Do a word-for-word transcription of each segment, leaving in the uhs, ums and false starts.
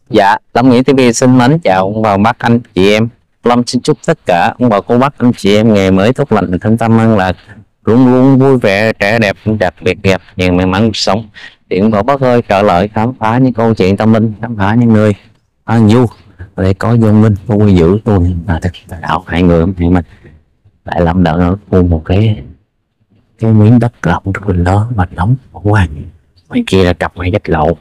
Dạ, Lâm Nghĩa ti vi xin mến chào ông bà bác anh chị em. Lâm xin chúc tất cả ông bà cô bác anh chị em ngày mới tốt lành, thân tâm an lạc, luôn luôn vui vẻ, trẻ đẹp, đặc biệt đẹp, nhiều may mắn cuộc sống. Điện bảo bác ơi, trở lại khám phá những câu chuyện tâm linh, khám phá những người an du để có dân linh vui giữ tôi và thực đạo hai người thì mình lại làm đợt ở khu một cái cái miếng đất rộng rất là lớn và nóng quá. Ngoài kia là cặp hai dách lộ,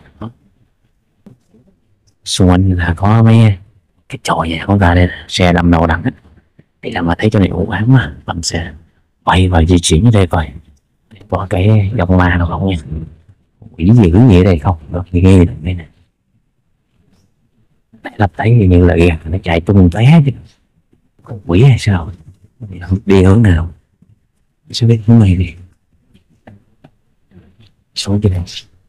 xung quanh là có mấy cái chòi nhà của ta đây, xe đâm đầu đằng hết. Thì là mà thấy chỗ này u ám mà bằng xe quay và di chuyển ở đây coi có cái dòng ma nào không nha, quỷ gì cứ gì ở đây không được thì ghê đây nè, lập thấy như là gạt nó chạy tung té chứ con quỷ hay sao, đi hướng nào sẽ biết hướng này đi xuống trên đây.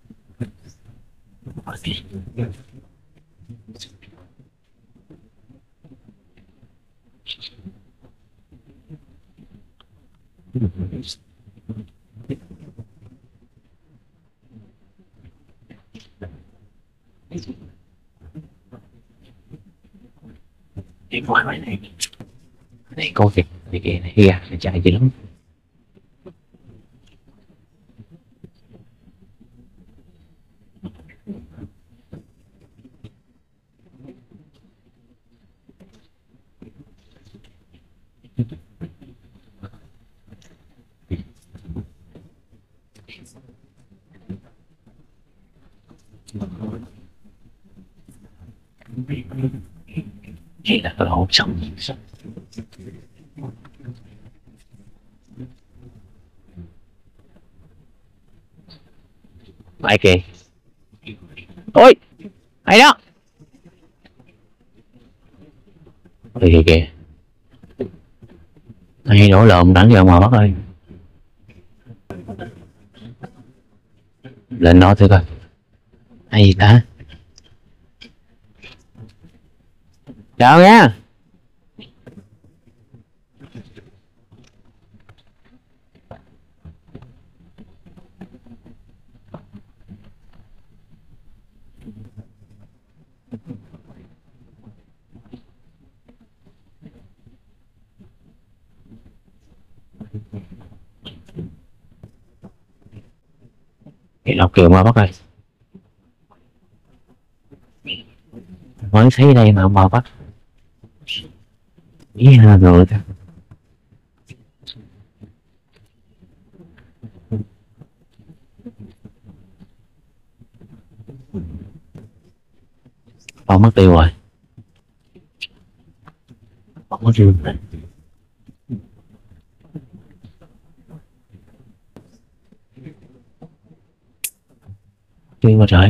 Đi ngoài ngoài này, này có việc này kia này kia này chạy gì lắm. Hay là tôi hộp xong ai kìa, ôi ai đó kìa kìa ai đổ lộn đánh vào mà bác ơi, lên đó thử coi ai gì ta. Chào nha. Thì đọc kìa mà bác ơi, mới thấy đây mà mà bác ý là người ta bỏ mất tiêu rồi, bỏ mất tiêu rồi. Tiêu mà trời,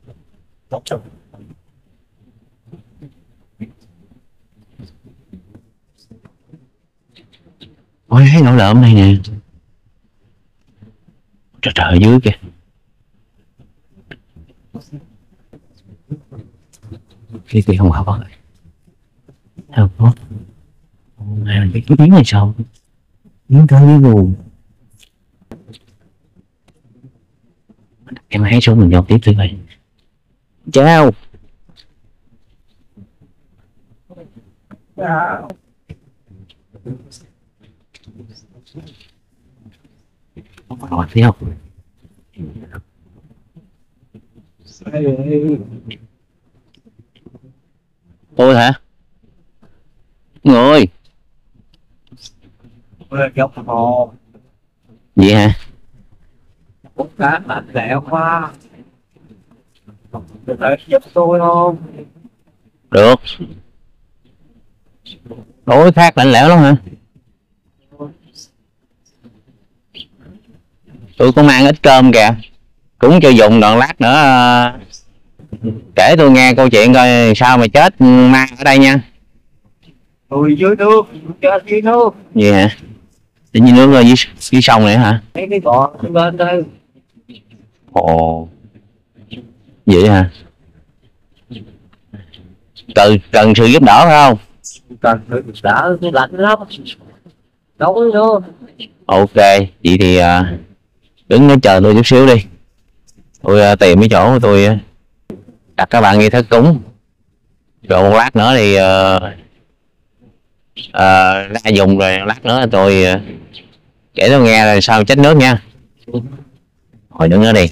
ôi thấy nổi lợm này nè, trời trời ở dưới kìa, cái gì không hợp bác ơi, không có hôm nay mình biết cái tiếng này sao tiếng thơ với buồn em hãy xuống mình giao tiếp thử vậy. Chào chào hỏi thấy không tôi hả người dốc hồ vậy hả, Út cá bạn lẹ quá, được giúp tôi không? được đối khác lạnh lẽo lắm hả, tôi có mang ít cơm kìa cũng cho dùng, đoạn lát nữa kể tôi nghe câu chuyện coi sao mà chết ma ở đây nha. Tôi dưới nước, chết dưới nước. Gì hả, tự nhiên nước ở dưới, dưới sông này hả? Mấy cái cọ bên đây. Ồ vậy hả, cần cần sự giúp đỡ phải không? Cần sự giúp đỡ, cái lạnh lắm, nóng nữa. Ok vậy thì uh, đứng nói chờ tôi chút xíu đi, tôi uh, tìm cái chỗ tôi uh, đặt các bạn nghi thức cúng Rồi một lát nữa thì uh, uh, ra dùng rồi lát nữa tôi uh, kể tôi nghe là sao chết nước nha. Hồi đứng nữa đi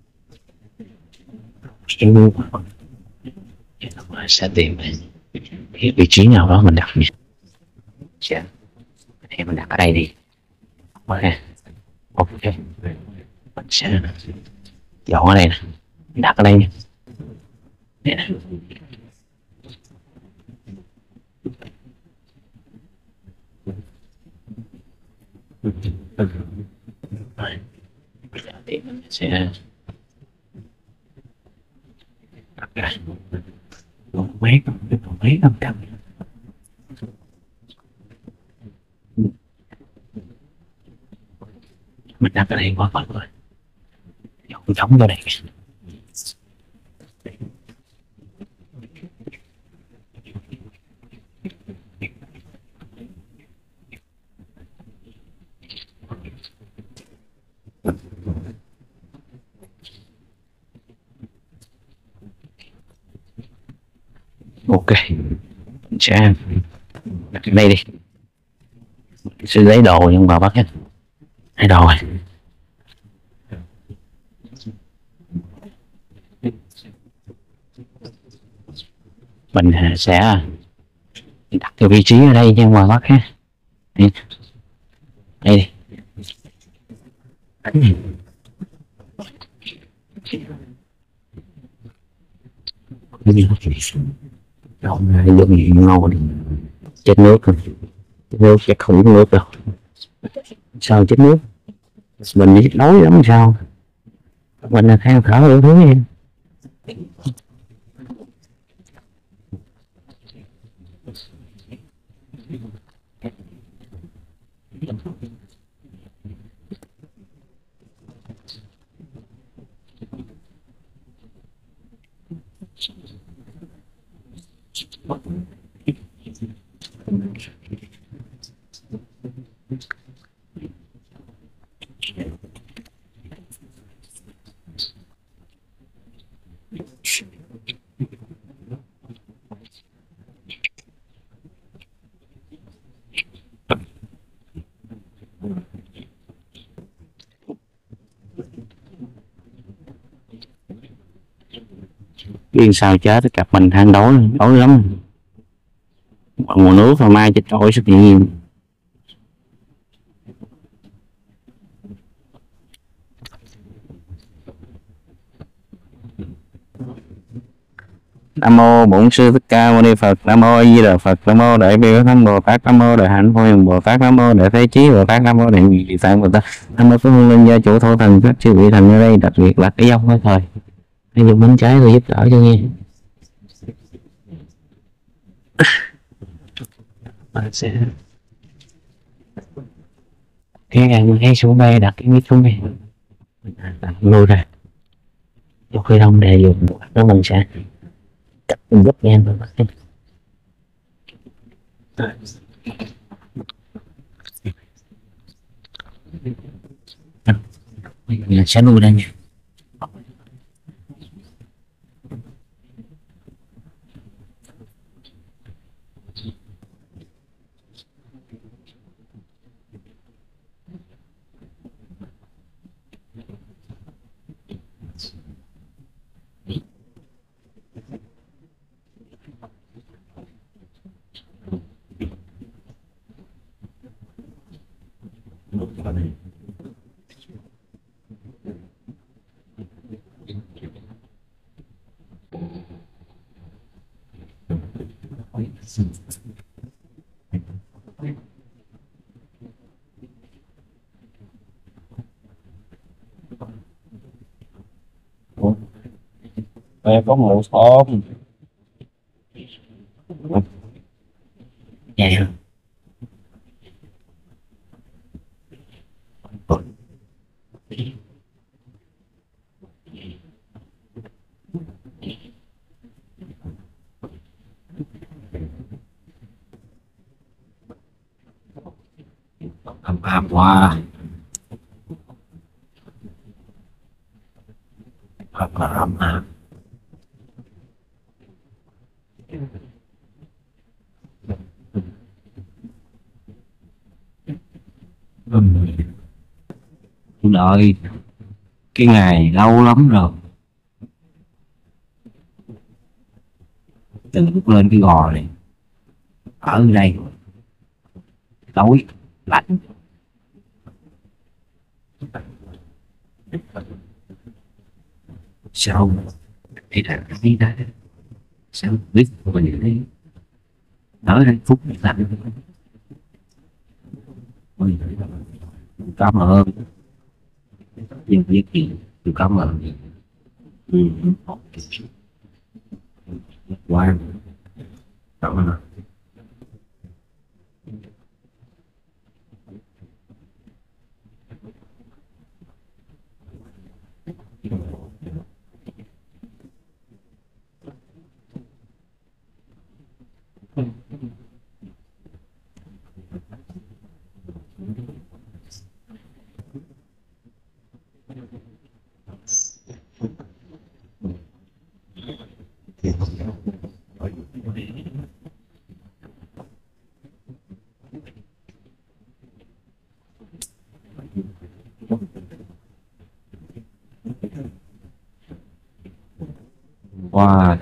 sẽ tìm cái vị trí nào đó mình đặt nha. Dạ. Thì mình đặt ở đây đi. Ok. Ok. Mình sẽ dọn ở đây nè. Đặt ở đây nha. Đây nè. Rồi. Bây giờ thì mình sẽ đặt ra một mấy một mấy âm thanh. Mình đặt ở đây quá phận rồi. Dọn giống vô đây. Ok, mình sẽ đặt ở đây đi. Mình sẽ lấy đồ nhưng vào bắt hết. Lấy đồ rồi. Mình sẽ đặt cái vị trí ở đây nhưng mà bắt ha. Đây, đây đi. Không, dùng gì ngon đi. Chết nước rồi. Chết nước chắc không uống nước đâu. Sao chết nước? Mình biết đói lắm sao? Mình là theo thở đủ thứ em. Biết sao chết cặp mình than đói đói lắm. Nguồn nước mà mai chết trội sức nhiên. Nam mô Bổn Sư Thích Ca Mâu Ni Phật. Nam mô A Di Đà Phật. Nam mô Đại Bi Thánh Bồ Tát. Nam mô Đại Hạnh Vô Hình Bồ Tát. Nam mô Đại Thế Chí Bồ Tát. Nam mô Đại Vị Tạng Bồ Tát. Nam mô Phước Hương Linh Gia Chủ Thổ Thần các chư vị thần ở đây, đặc biệt là cái dòng hơi thời. Hãy dùng bánh trái tôi giúp đỡ cho nghe. Bạn sẽ cái ngàn hay xuống đây đặt cái mic xuống đây. Đặt lôi ra. Cho khơi đông để dùng đó mình sẽ cắt mình gấp ngang vào mắt. Mình sẽ nuôi đây nha. Về có mũ không? Dạ được. Ấm áp quá. Thật là ấm áp. Tôi đợi cái ngày lâu lắm rồi, từ lúc lên cái gò này ở đây tối lạnh, sao đây là cái đó, sao biết mình đi ở đây phút lạnh. Ôi, cảm ơn nhiều việc gì, tôi cảm ơn. Ừ. Wow, cảm ơn. Wow.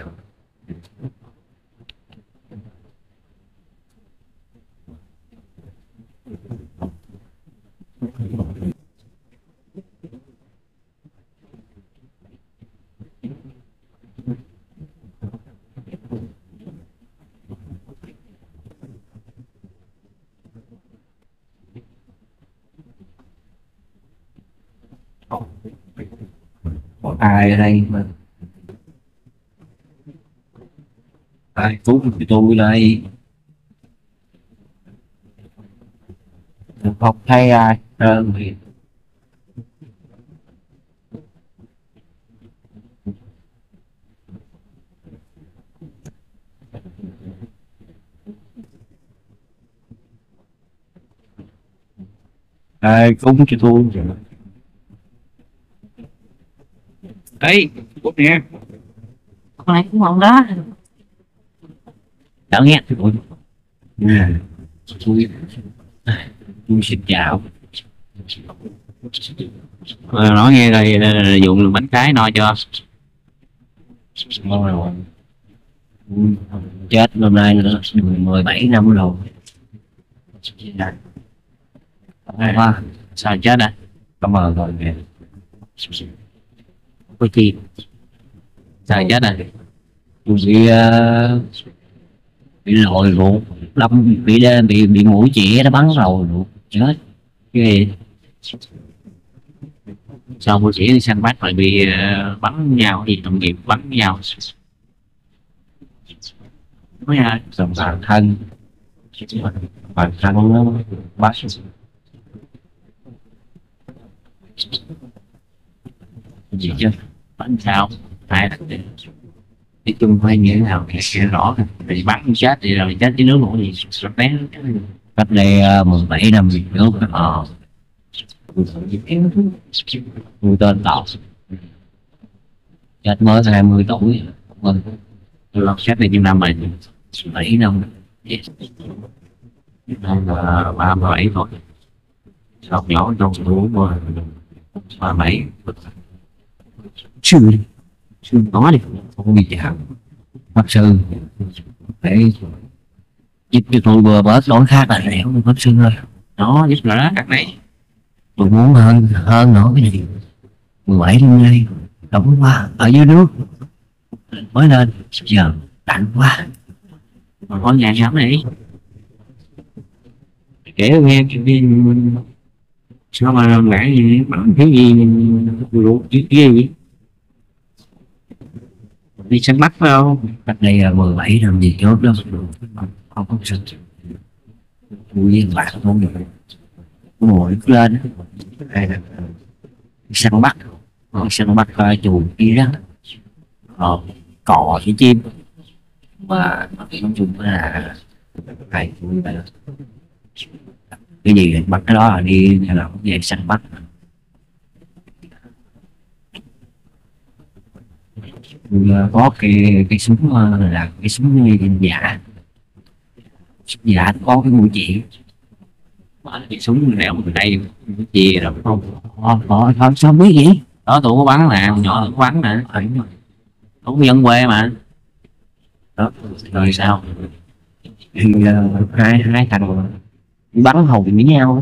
Có ai ở đây mà ai phúc thì tôi đây không thấy ai hơn thì ai cúng cho tôi rồi. Đấy, cúng nè, con này cũng không đó đỡ nghe. tôi tôi tôi xin chào. Ờ, nói nghe rồi dùng bánh trái no cho. Ngon rồi. Chết hôm nay là mười bảy năm rồi. Hoa sao chết à? Cảm ơn rồi kìa. Có chi sao chết à? Tôi bị uh, bị lội ruột, đâm bị bị bị mũi chĩa nó bắn rồi ruột chết. Cái gì? Sao cô chỉ đi săn bắt lại bị uh, bắn nhau gì đồng nghiệp bắn nhau mới ai Dòng bản thân bản thân nó bắt gì chứ bắn sao hai nói chung phải như thế nào thì rõ thì bắn chết thì rồi chết dưới nước luôn gì sắp té cách đây uh, mười bảy năm trước. Ờ tôi tên Tọt, chết mới hai mươi tuổi. Vâng, tôi lọt chết này nhiêu năm rồi? bảy năm. Năm là ba mươi bảy tuổi, học nhỏ trong tuổi rồi ba bảy Sư sư nói đi không bị chạm pháp sư để giúp cho tôi vừa bớt lỗi khác là lẻo pháp sư ơi. nó giúp rồi đó các này Tôi muốn hơn hơn nữa cái gì mười bảy năm nay đóng qua ở dưới nước mới lên giờ lạnh quá. mà có nhà sống này kể nghe chuyện đi sao mà làm lại gì bằng cái gì ruột cái gì đi săn bắt phải không? Cách đây là mười bảy năm gì trước đó không có sinh tôi với bạn không được ngồi lên đây là săn bắt săn bắt uh, chuồn kia đó, ờ, cò với chim mà nói chung là thầy tôi là cái gì bắt cái đó là đi là cũng về săn bắt. Ờ, có cái cái súng ờ, là cái súng giả. Súng giả có cái mũi chỉ. Cái súng nẻo từ đây chia rồi không? Có có có sao biết gì. Đó tôi có bắn nè, nhỏ tôi có bắn nè, đúng dân quê mà. Đó Rồi sao? thì ờ, hai hai thằng bắn hùng với nhau.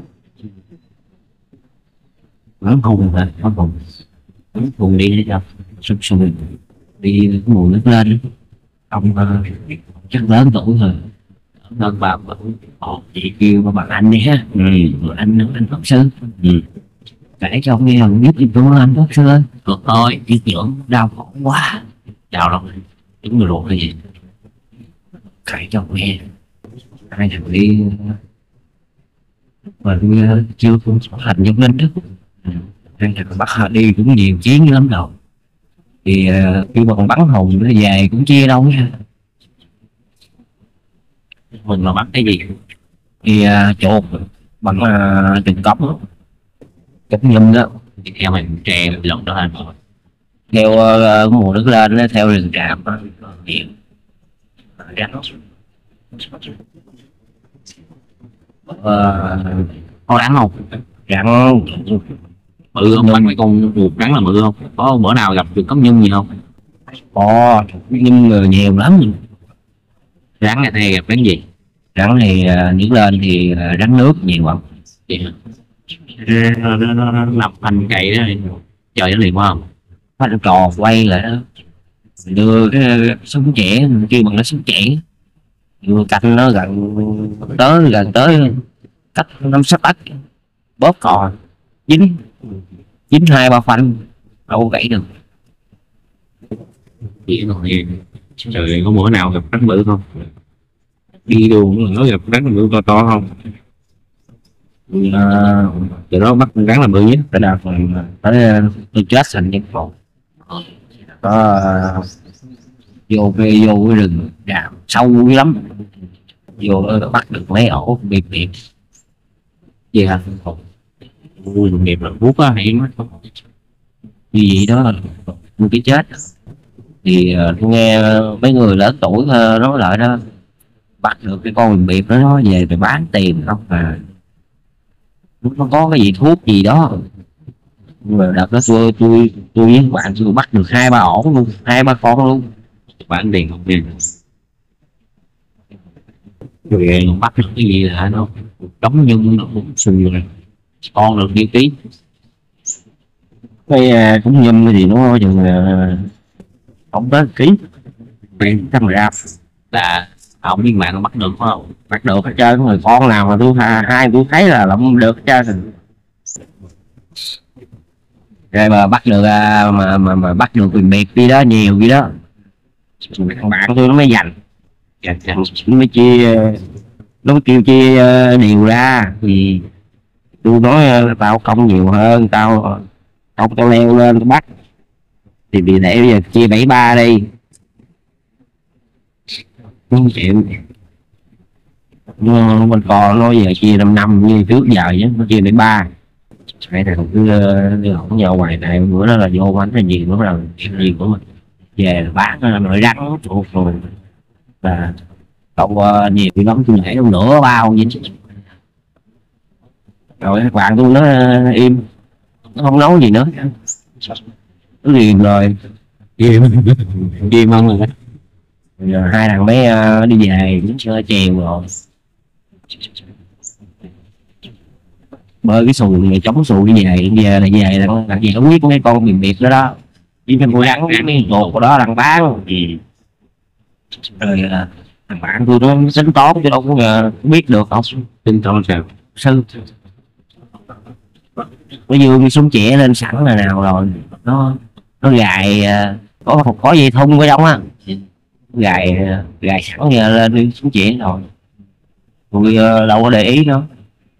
Bắn hùng hả? Bắn hùng. Bắn hùng đi cho sụp sụp đi cái mùa nước lên. Ông ờ, chắc lớn tuổi rồi, nên bà họ chị kêu mà bạn anh đi ha. Ừ. anh anh pháp sư. Ừ. Kể cho ông nghe ông biết gì của anh pháp sư ơi. Được thôi. Đi trưởng đau khổ quá. Chào đâu, đúng người ruột hay gì? Kể cho ông nghe. Hai thằng đi mà tôi ờ, chưa cũng thành nhân linh đó. Ừ. Hai thằng bắt họ đi cũng nhiều chiến lắm rồi. Thì uh, kêu bằng bắn hùng nó về cũng chia đâu nha. Mình mà bắt cái gì? Thì uh, chuột bằng uh, từng cốc đó. Cốc nhum đó. Đi theo mình tre lần đó anh. Theo uh, mùa nước lên nó theo rừng tràm đó. Nhiều rắn. Uh, Có rắn không? rắn Bự không? Bắn mấy con ruột rắn là bự không? Có bữa nào gặp được cốc nhung gì không? có nhưng người nhiều lắm. Rắn này thì gặp rắn gì? Rắn thì uh, nước lên thì uh, rắn nước nhiều lắm. Vậy hả? Nó nó- nó- nó nằm thành cậy đó, trời nó liền quá không? Phát trò quay lại đó. Đưa cái súng trẻ kêu bằng nó súng trẻ. Đưa cạnh nó gần tới gần tới cách năm sáu tấc, bóp cò dính dính hai ba phanh đâu có gãy được. Vậy rồi trời, có bữa nào gặp rắn bự không? Đi đường mà nó gặp rắn bự to to không? À, Từ đó bắt con rắn là bự nhất. cái đợt mà tới tôi chết thành nhân bộ có uh, vô cái vô cái rừng đào sâu dữ lắm, vô đó bắt được mấy ổ biệt biệt. Gì hả? Ui, nghiệp là bút á hay nó Như vậy đó một cái chết. Thì uh, tôi nghe mấy người lớn tuổi uh, nói lại đó, bắt được cái con biệt biệt đó nó về để bán tiền không à, nó có cái gì thuốc gì đó. Nhưng mà đợt đó tôi tôi tôi với bạn tôi bắt được hai ba ổ luôn, hai ba con luôn. bán tiền không tiền. Rồi bắt được cái gì là nó đóng nhưng nó cũng sùi rồi. Con được nhiêu ký? Cái uh, cũng nhâm thì nó chừng uh, không tới ký, Tiền trăm gram. là ông biên mạng bắt được phải không? Bắt được hết trơn rồi, con nào mà tôi hai, hai tôi thấy là lộng được hết trơn. Rồi mà bắt được uh, mà mà mà bắt được quyền biệt đi đó nhiều gì đó, thằng bạn tôi nó mới dành Dạ, dạ. nó mới chia, nó mới kêu chia uh, điều ra. Thì tôi nói uh, tao công nhiều hơn, tao tao tao leo lên tao bắt thì bị để bây giờ chia bảy ba đi không chịu. nó bên con nó giờ chia năm năm như trước giờ chứ nó chia bảy ba. Hai thằng cứ đi hỏng nhau ngoài này, bữa đó là vô bánh là gì nữa là gì của mình về là bán nội rắn chuột rồi và cậu uh, nhiều lắm, tôi nhảy đâu nửa bao vậy. Rồi các bạn tôi nó uh, im, nó không nói gì nữa, nó liền rồi Ghim ghim không rồi. rồi hai thằng bé uh, đi về nó chơi chèo rồi bơi cái xuồng này chống xuồng đi về đi về là về là làm gì không biết mấy con biệt biệt đó đó với mấy con rắn mấy chuột của đó đang bán gì. Rồi uh, thằng bạn tôi nó tính toán chứ đâu có ngờ biết được không. Tin toán sao? Sư nó dương cái súng trẻ lên sẵn là nào rồi nó nó gài uh, có có dây thun ở trong á, gài uh, gài sẵn giờ lên cái súng trẻ rồi tôi uh, đâu có để ý nó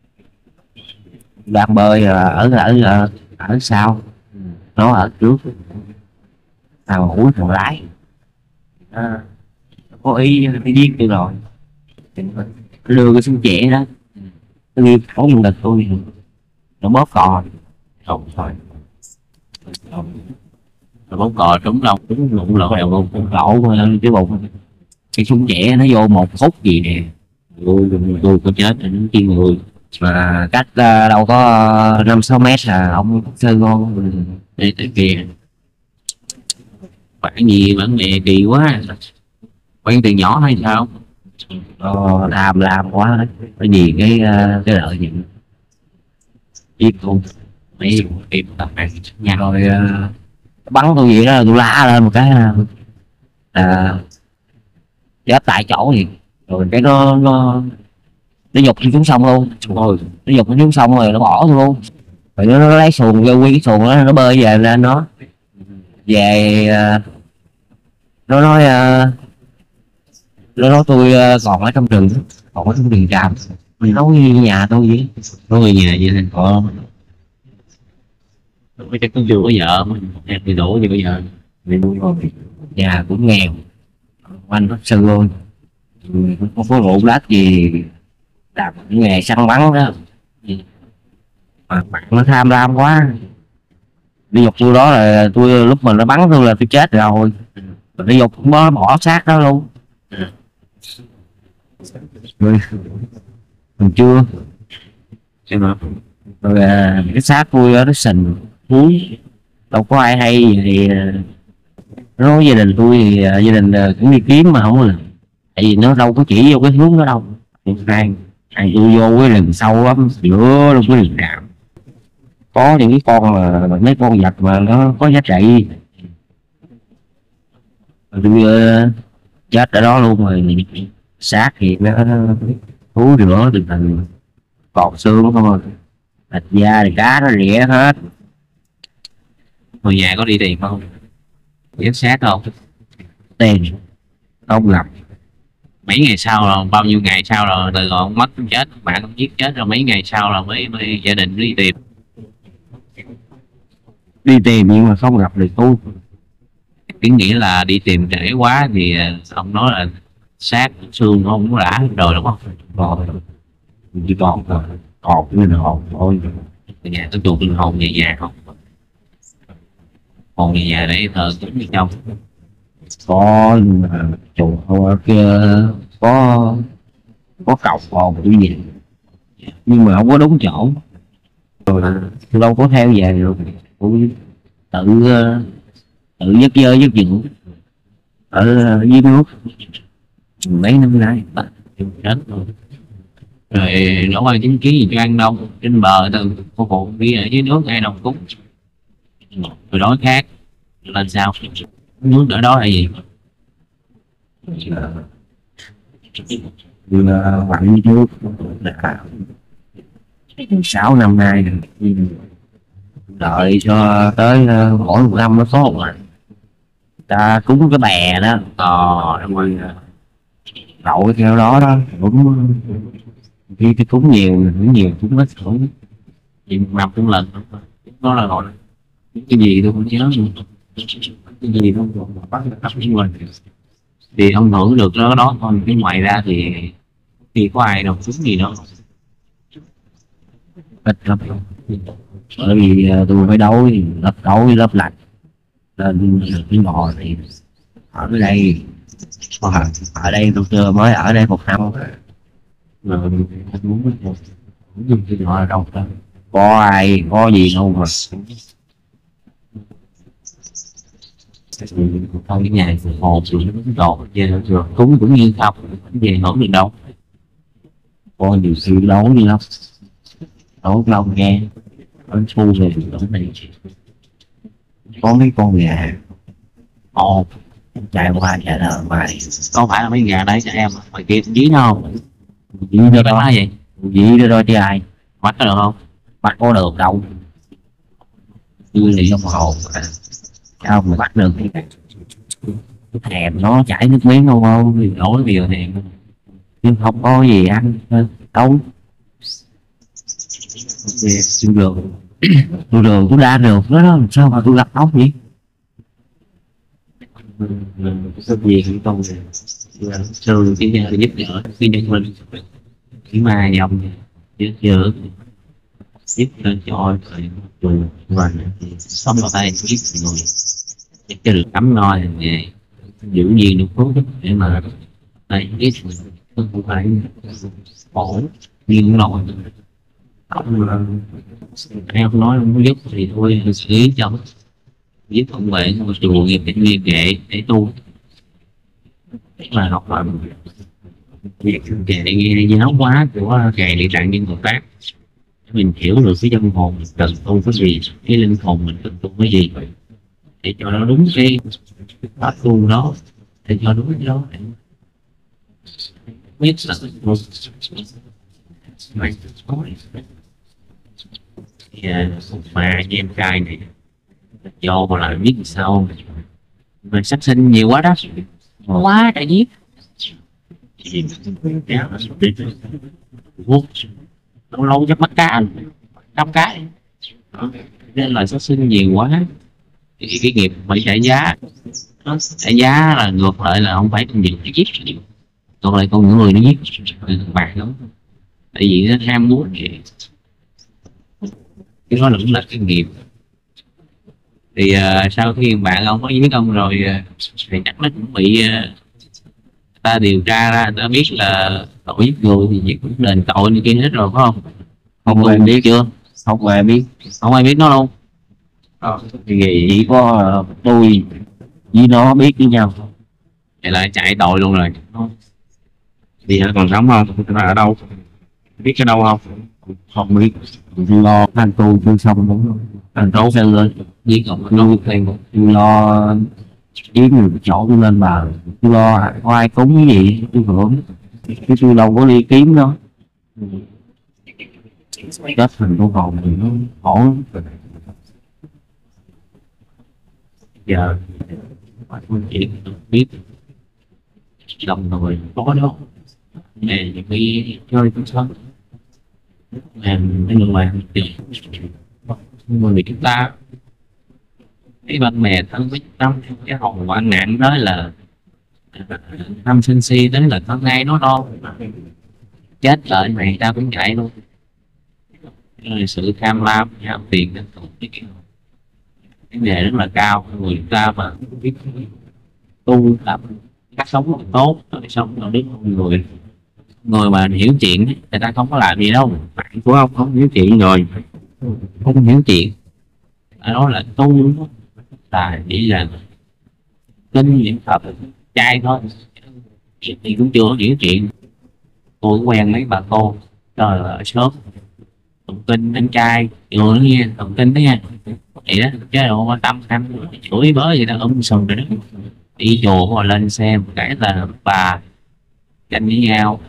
đang bơi uh, ở ở ở ở sau, nó ở trước, thằng mũi thằng lái à, có ý nó giết tôi rồi. Nó đưa cái súng trẻ đó nó ghi phóng lên ngực tôi, nó bóp cò không thôi. rồi bóng cò trúng đâu trúng lụng lội luôn. Con cậu cái bụng cái súng trẻ nó vô một phút gì nè, tôi tôi có chết thì nó chi người mà cách ờ, đâu có ờ, năm sáu mét là ông sư con đi tới kia. Bạn gì bạn mẹ kỳ quá, quen từ nhỏ hay sao? ờ, tham lam quá đấy, cái gì cái ờ, cái lợi nhuận Biết không, mấy em tập bạn nhà rồi ờ, bắn tôi vậy đó, tôi la lên một cái là à, chết tại chỗ thì rồi cái nó nó nó dục đi xuống sông luôn, thôi. nó dục nó xuống sông rồi nó bỏ tôi luôn, rồi nó, nó lấy xuồng vô quy cái xuồng đó nó bơi về lên nó về ờ, nó nói ờ, nó nói tôi ờ, còn ở trong rừng, còn ở trong rừng tràm, mình nói như nhà tôi vậy. Có người nhà vậy nên có mấy chắc cũng chưa có vợ mà em thì đủ gì bây giờ Mình nuôi con nhà cũng nghèo, anh bác sư luôn, cũng không có ruộng đất gì, làm cái nghề săn bắn đó mà bạn nó tham lam quá, đi dục tôi đó là tôi lúc mà nó bắn tôi là tôi chết rồi, rồi đi dục cũng bỏ, bỏ xác đó luôn. Rồi còn chưa xem nào. rồi à, cái xác tôi đó, nó sình thúi, đâu có ai hay gì thì à, nó nói gia đình tôi thì à, gia đình à, cũng đi kiếm mà không được, tại vì nó đâu có chỉ vô cái hướng đó đâu, hai hai tôi vô cái rừng sâu lắm, giữa luôn cái rừng tràm, có những cái con mà mấy con vật mà nó có giá trị, rồi tôi uh, chết ở đó luôn, rồi xác thì nó thú rửa từ thành cọt xương không rồi, thịt da thì cá nó rỉa hết. Người nhà có đi tìm không, giám sát không? Tiền không lập Mấy ngày sau rồi, bao nhiêu ngày sau rồi từ ông mất ông chết, bạn ông giết chết rồi mấy ngày sau là mới, mới gia đình đi tìm. đi tìm nhưng mà không gặp được tôi. Cái nghĩa là đi tìm trễ quá thì ông nói là xác xương không có đã rồi đúng không? Rồi chỉ còn còn cái linh hồn thôi. Nhà tôi chuột linh hồn về nhà không? Hồn về nhà để thờ cúng bên trong. Có chùa ở kia có có cọc hồn tôi nhìn nhưng mà không có đúng chỗ, rồi tôi đâu có theo về được, tôi tự tự giấc dơ giấc dựng ở dưới nước mấy năm nay. Chết rồi. Rồi nấu ăn chín ký gì cho ăn đâu, trên bờ từ cô phụ đi ở dưới nước ai đồng cúng rồi đói khát lên sao, nước ở đó là gì? Là quặng nước đã sáu năm nay rồi. Đợi cho tới uh, mỗi một năm nó tốt rồi ta cúng cái bè đó, Ờ đúng rồi. đậu cái theo đó đó cũng khi cái cúng nhiều cũng nhiều cũng ít cũng Gì năm cũng lần đó là gọi cái gì tôi cũng nhớ luôn. Cái gì không bắt bắt với mình thì ông hưởng được đó đó thôi, cái ngoài ra thì thì có ai đâu cúng gì đâu. ít lắm, bởi vì uh, tôi phải đấu với lớp đấu với lớp lạnh nên cái ngò thì ở đây ở, ở đây tôi chưa mới ở đây một năm Mà anh muốn với một dùng cái nhỏ là đâu ta, có ai có gì đâu mà thôi cái nhà hồn rồi nó cũng đổ về nữa rồi cúng cũng như không về hưởng được đâu. có nhiều sự đấu đi lắm, đấu lâu nghe ở thu về đấu này có mấy con gà ồ chạy qua chạy lại ngoài, Có phải là mấy gà đấy cho em ngoài kia dí nó không? gì đó Nó đó nói vậy gì đó đó chứ ai bắt có được không? bắt có được đâu, tôi thì trong hồ mà sao mà bắt được cái cái thèm nó chảy nước miếng không không thì Đổ bây giờ thì chứ không có gì ăn đâu. Tôi đường tôi đường tôi đa được đó, đó sao mà tôi gặp ốc vậy. cái gì cũng không sư chỉ nhà giúp đỡ khi nhân mình chỉ mà dòng chứ chưa giúp lên cho rồi rồi sống vào tay biết người cho được ấm no thì giữ gìn được tốt để mà đây cái không phải ổn nhưng nổi em nói không có giúp thì thôi xử lý cho giúp ông về chùa nghiệp để liên kệ để tu là học lại việc kệ nghe giáo hóa của kệ địa tạng viên Bồ Tát mình hiểu được cái tâm hồn mình cần tu cái gì, cái linh hồn mình cần tu cái gì để cho nó đúng cái pháp tu đó, để cho đúng cái đó để biết là mày thì mà anh em trai này do mà lại biết sao mình sát sinh nhiều quá đó, quá đã giết lâu lâu chắc bắt cá trăm cái nên là sát sinh nhiều quá thì cái nghiệp phải trả giá. Trả giá là ngược lại là không phải con việc nó giết, còn lại con những người nó giết bạc lắm, tại vì nó ham muốn thì cái đó cũng là cái nghiệp. Thì uh, sau khi bạn ông có giết ông rồi thì chắc nó cũng bị uh, ta điều tra ra, ta biết là tội giết người thì cũng đền tội như kia hết rồi phải không? Không ai biết chưa? Không ai biết, không ai biết nó luôn. Ờ, thì chỉ có uh, tôi với nó biết với nhau, vậy lại chạy tội luôn rồi. Thì nó còn sống không? Nó ở đâu? Biết cái đâu không? Không biết. Lo anh tu chưa xong đúng. Anh trốn sang lên giết ông nó tiền lo kiếm người chỗ tôi lên bờ, tôi lo có ai cúng cái gì tôi hưởng, chứ tôi đâu có đi kiếm đó. Chết mình con hồn thì nó khổ. Giờ phải chuyện biết lòng người có đó để những cái chơi cũng sống làm cái người mà người Việt chúng ta cái bạn bè thân với tâm cái hồn quan nạn đó là năm sinh si tới là thân ngay nó đo chết lại mày ta cũng chạy luôn. Rồi sự tham lam ham tiền cái cái nghề rất là cao, người chúng ta mà biết tu tập cách sống tốt, sống đạo đức con người, người mà hiểu chuyện người ta không có làm gì đâu, bạn của ông không hiểu chuyện rồi không hiểu chuyện đó là tu là chỉ là kinh nghiệm thật trai thôi thì cũng chưa hiểu chuyện. Tôi quen mấy bà cô trời ở sớm tụng kinh đánh trai rồi nghe tụng kinh đó nha, vậy đó chứ đâu quan tâm ăn chửi bới gì đó ôm sừng rồi đó. Đi chùa mà lên xem cái là bà cạnh với nhau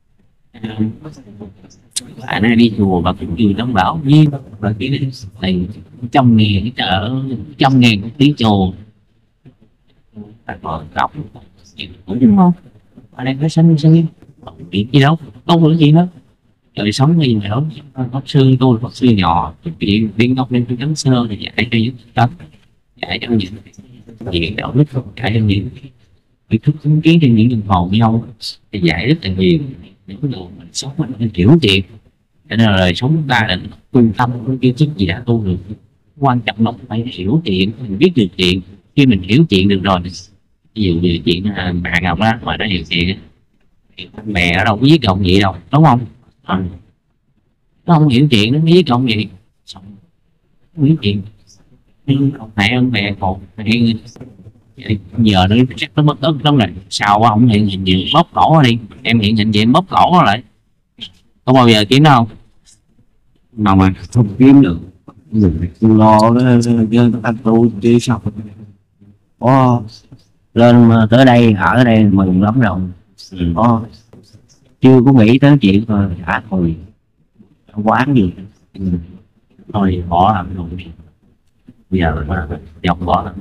bạn ấy đi chùa và cũng vừa đóng bảo nhiên và cái này trăm ngàn cái chợ trăm ngàn cái tí chùa bạn còn cọc đúng không, ở đây có sinh sinh chuyện gì đâu không có gì hết đời sống gì mà đó. Pháp sư tôi pháp sư nhỏ chuyện viên ngọc lên tôi chấn sơ thì dạy cho những tập dạy cho những chuyện đạo đức, dạy cho những việc thức chứng kiến trên những nhân hồn nhau thì dạy rất là nhiều những cái đồ mình sống mình hiểu chuyện, cho nên là đời sống chúng ta là trung tâm cái kiến thức gì đã tu được. Quan trọng là phải hiểu chuyện, mình biết được chuyện. Khi mình hiểu chuyện được rồi, ví dụ như chuyện bạn Ngọc á mà nó hiểu chuyện mẹ ở đâu có giết ông gì đâu đúng không? À, nó không hiểu chuyện nó giết ông gì không hiểu chuyện mẹ ông bè còn giờ nó chắc nó mất ức lắm rồi. Sao quá không hiện hình gì bóp cổ đi em hiện hình gì em bóp cổ lại có bao giờ kiếm đâu mà mà không kiếm được tôi lo cái anh tôi đi sao có lên mà tới đây ở đây mừng lắm rồi. Có chưa có nghĩ tới chuyện rồi đã thôi quán gì thôi bỏ làm rồi bây giờ mà dòng bỏ lắm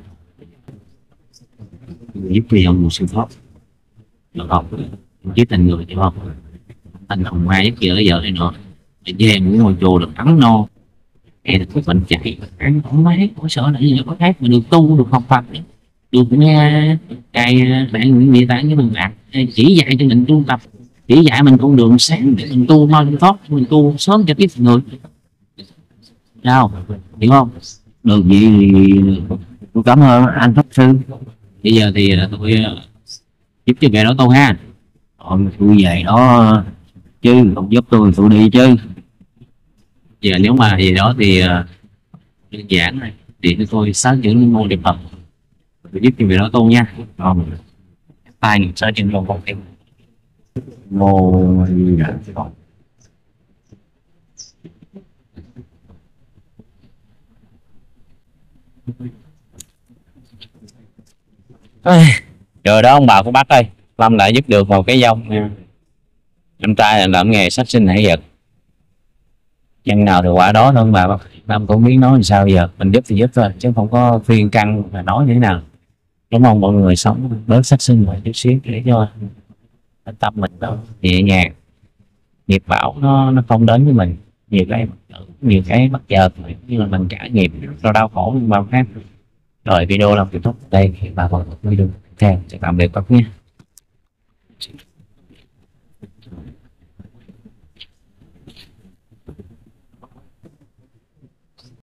giúp bây giờ một sự thoát được không với tình người hiểu không, anh không ai giúp vợ vợ này nữa về em ngồi chùa được ấm no em được bệnh chạy ăn không mấy có sợ là gì có khác mà được tu được học Phật được nghe cài bạn những địa tạng với mình bạn chỉ dạy cho mình tu tập, chỉ dạy mình con đường sáng để mình tu thôi thoát mình tu sớm cho kiếp người sao hiểu không, Được vậy thì tôi cảm ơn anh pháp sư. Bây giờ thì tôi ờ, giúp cho nghề đó tôi ha. Rồi tôi về đó chứ không giúp tôi tôi đi chứ. Giờ nếu mà gì đó thì ờ, đơn giản này thì tôi tôi sáng những môn điệp hợp, tôi giúp cho nghề đó tôi nha. Rồi Tay sẽ trên lòng vòng em. mô gì đó. Rồi đó ông bà của bác ơi, Lâm đã giúp được một cái dông nha. Em trai là làm nghề sát sinh hại vật, nhân nào thì quả đó thôi bà. Lâm cũng biết nói làm sao giờ, mình giúp thì giúp thôi chứ không có khuyên căn và nói như thế nào. Đúng không, mọi người sống bớt sát sinh một chút xíu để cho tâm mình đó nhẹ nhàng, nghiệp bảo nó nó không đến với mình. Nhiều cái nhiều cái bất chợt như là mình trải nghiệm do đau khổ nhưng mà khác. Rồi video làm kết thúc đây, bà còn video theo, chào tạm biệt các nhé.